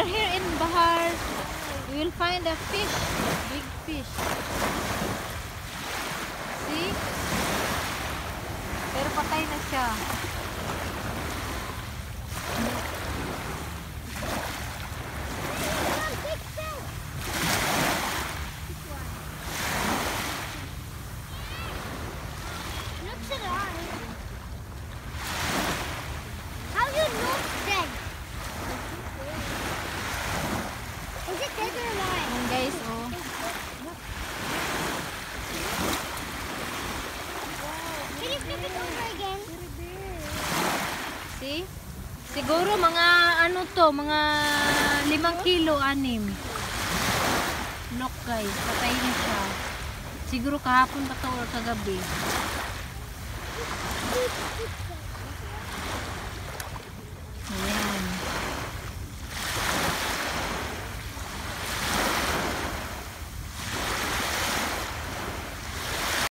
are here in Bahar. You will find a fish, big fish. See? Pero patay na siya. How you know it's dead? Is it dead or alive? Ayan guys, oh. Can you flip it over again? See? Siguro mga ano to, mga 5 kilo, 6. Look guys, patay na siya. Siguro kahapon pa to or kagabi.